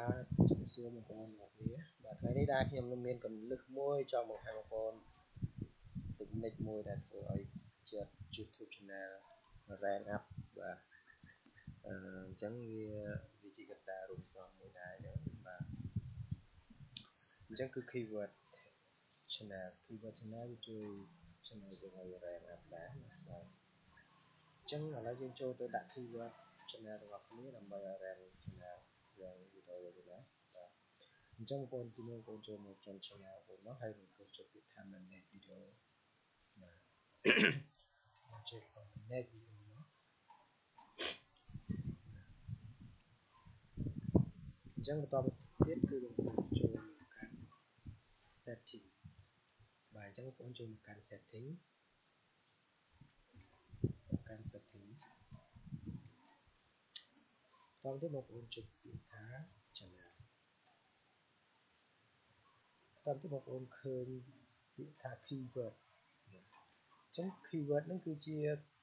សួរបងប្អូនទាំងអស់គ្នាបាទថ្ងៃនេះដែរខ្ញុំនឹងមានកន្លឹះមួយចង់បង្ហាញបងប្អូន technique មួយដែលធ្វើឲ្យជា YouTube channel rank up បាទអញ្ចឹងវាជាកត្តារួមផ្សំមួយដែរបាទអញ្ចឹងគឺ keyword channel វាជួយ channel យើងឲ្យ rank up ដែរបាទអញ្ចឹងឥឡូវយើងចូលទៅដាក់ keyword channel របស់គ្នាដើម្បីឲ្យ rank channel យើងវីដេអូយើងណាបាទអញ្ចឹងបងប្អូនទីនោះបងប្អូនចូលមក channel បងប្អូនមកហើយបងប្អូនចុចពាក្យថា manage video បាទចុច manage video មកអញ្ចឹងបន្តមកទៀតគឺបងប្អូនចូលមកកាន់ setting បាទអញ្ចឹងបងប្អូនចូលមកកាន់ setting បន្តទៀតបងប្អូនចុចពាក្យថា channel បន្តទៀតបងប្អូនឃើញពាក្យថា keyword អញ្ចឹង keyword ហ្នឹងគឺជា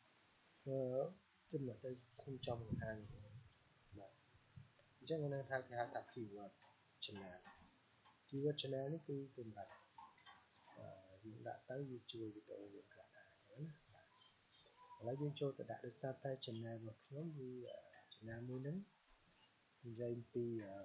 ចំណុចដែលខ្ញុំចង់បង្ហាញបាទអញ្ចឹងគេហៅថា keyword channel keyword channel នេះគឺសម្រាប់យើងដាក់ទៅវាជួយវីដេអូយើងខ្លះដែរណាឥឡូវយើងចូលទៅដាក់ដោយសារតែ channel របស់ខ្ញុំគឺ channel មួយហ្នឹងនិយាយពី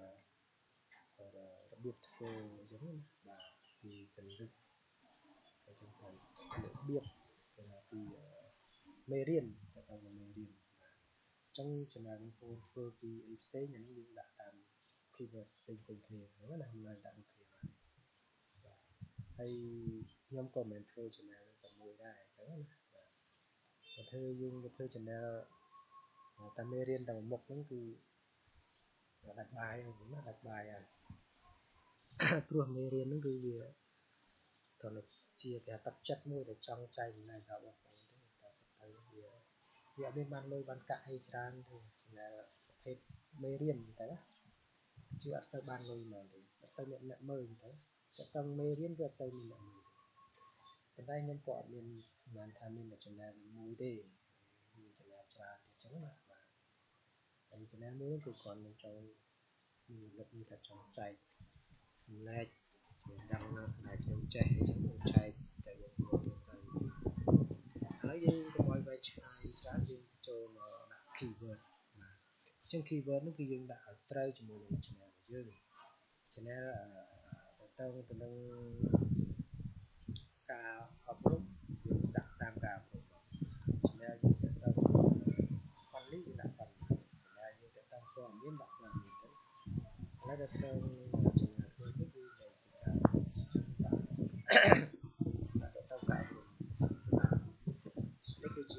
របៀបធ្វើអញ្ចឹងណាបាទពីកលឹកអញ្ចឹងទៅរបៀបពីមេរៀនទៅដល់មេរៀនអញ្ចឹង channel បងប្អូនធ្វើពីអីផ្សេងអានេះយើងដាក់តាម keyword ផ្សេងគ្នាហ្នឹងណាខ្ញុំឡើងដាក់ដូចគ្នាបាទហើយខ្ញុំក៏មិនធ្វើ channel តែមួយដែរអញ្ចឹងណាបាទបើធ្វើយើងទៅធ្វើ channel តាមមេរៀនតែមុខហ្នឹងគឺដាច់បាយហ្នឹងណាដាច់បាយហើយព្រោះមេរៀនហ្នឹងគឺវាគ្រាន់តែជាគេទឹកចិត្តមួយដែលចង់ចែកចំណែកដល់បងប្អូនទេតែទៅវាអត់មានបានលុយបានកាក់អីច្រើនទេ channel ប្រភេទមេរៀនទៅជឿអត់សូវបានលុយហ្មងទេអត់សូវអ្នកមើលទៅតែតឹងមេរៀនវាអត់សូវមានអ្នកមើលទេប៉ុន្តែខ្ញុំក៏អត់មានបានថាមានតែ channel មួយទេមាន channel ច្រើនអញ្ចឹងណាបាទហើយ channel មួយគឺគ្រាន់តែចង់មានលឹកនេះថាចង់ចែកចំណែកដឹងដែលខ្ញុំចេះអញ្ចឹងខ្ញុំចែកតែបងប្អូនទៅឥឡូវយើងកុំឲ្យវែងឆ្ងាយច្រើនយើងចូលមកដាក់ keyword បាទអញ្ចឹង keyword នោះគឺយើងដាក់ឲ្យត្រូវជាមួយនឹង channel របស់យើង channel ទៅនឹងការអប់រំយើងដាក់តាមការអប់រំ channel យើងទៅfunny យើងដាក់ funny channel យើងទៅតាមព័ត៌មានដាក់ព័ត៌មានទៅឥឡូវទៅ channel ធ្វើនេះគឺនិយាយពីការដាក់ទៅការអប់រំនេះគឺជា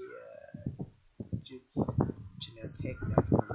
channel tag ដែលខ្ញុំ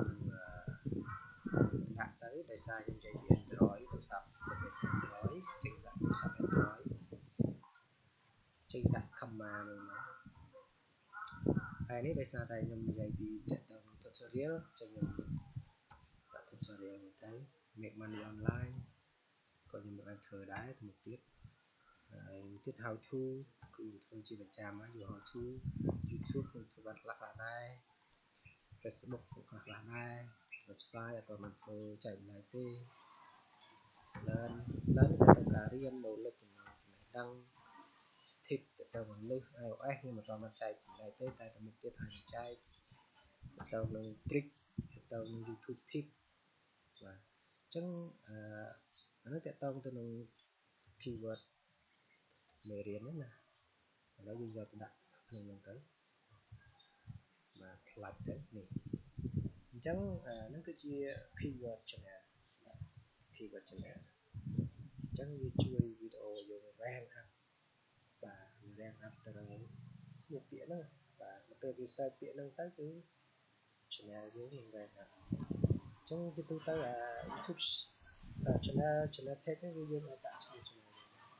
ដាក់ទៅដោយសារខ្ញុំនិយាយពី Android ទូរស័ព្ទប្រភេទ Android ចេញដាក់ទូរស័ព្ទ Android ចេញដាក់ comma មួយមកហើយនេះដោយសារតែខ្ញុំនិយាយពី tutorial ចេញខ្ញុំដាក់ tutorial នេះទៅ make money online ក៏ខ្ញុំមិនអាចធ្វើដែរទៅមុខទៀតហើយទៀត how to គឺធ្វើជាប្រចាំហើយ how to YouTube ខ្ញុំធ្វើបានខ្លះៗដែរ Facebook ក៏ខ្លះៗដែរ website អត់ទាន់ធ្វើចែកចំណែកទេ learn ទៅការរៀននៅលើចំណេះដឹង tip ទៅលើ iOS ខ្ញុំមិនទាន់ចែកចំណែកទេតែទៅមុខទៀតអាចចែកទៅនឹង trick ទៅនឹង YouTube tip បាទអញ្ចឹងអានេះតកតងទៅនឹង keyword មេរៀនហ្នឹងណាឥឡូវយើងយកទៅដាក់ក្នុងហ្នឹងទៅបាទផ្លាច់ទៅនេះអញ្ចឹងហ្នឹងគឺជា keyword channel បាទ keyword channel អញ្ចឹងវាជួយវីដេអូយើង rank up បាទ rank up ទៅនឹងពាក្យហ្នឹងបាទពេលគេ search ពាក្យហ្នឹងទៅគឺ channel យើងនឹង rank up អញ្ចឹងគឺទូទៅYouTube channel tag នេះគឺយើងអាចដាក់ឈ្មោះ channel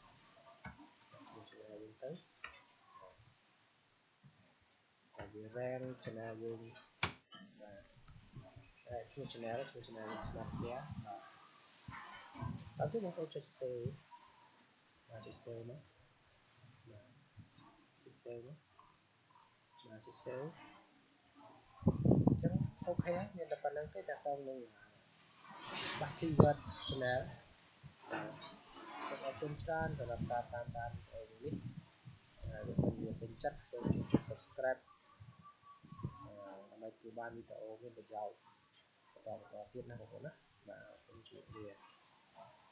យើងទៅតែវា rank channel យើងបាទឈ្មោះ channel យើង Smart Share បាទតើបងប្អូនចុច save បាទចុច save មកបាទចុច save មកបាទចុច save អញ្ចឹងអូខេហើយមានតែប៉ុណ្្នឹងទេតើតើនឹងបាក់ keyword channel សូមអរគុណច្រើនសម្រាប់ការតាមដានវីដេអូនេះបើសិនជាពេញចិត្តសូមចុច subscribe ដើម្បីទទួលបានវីដេអូមានប្រយោជន៍បន្តទៀតណាបងប្អូនណាបាទអរគុណជួបគ្នា